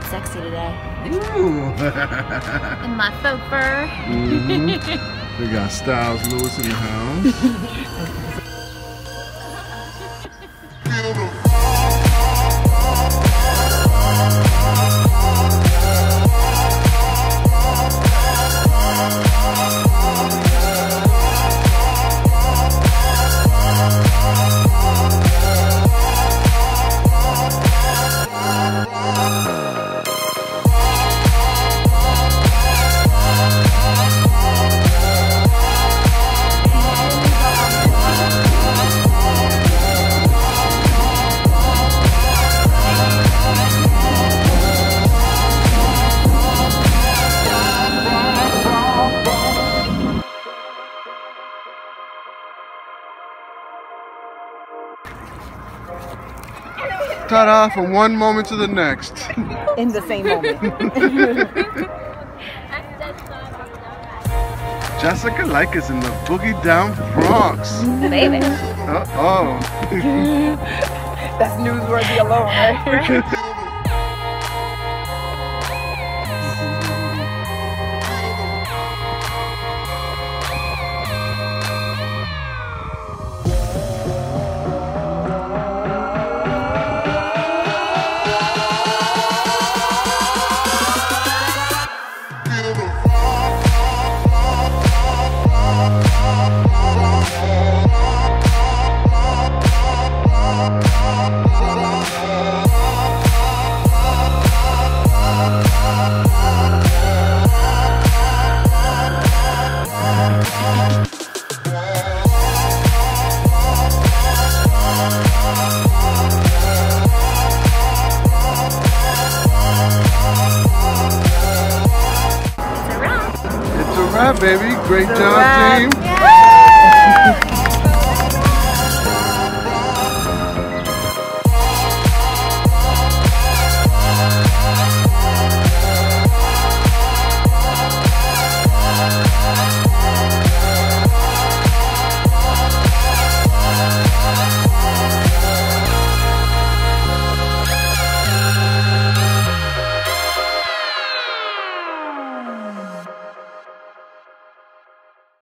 sexy today. Ooh. In my faux fur. We got Styles Lewis in the house. Ta-da, from one moment to the next. In the same moment. Jessica like is in the boogie down Bronx. Baby. Uh-oh. That's newsworthy alone, right? Baby, great job, team. Yeah.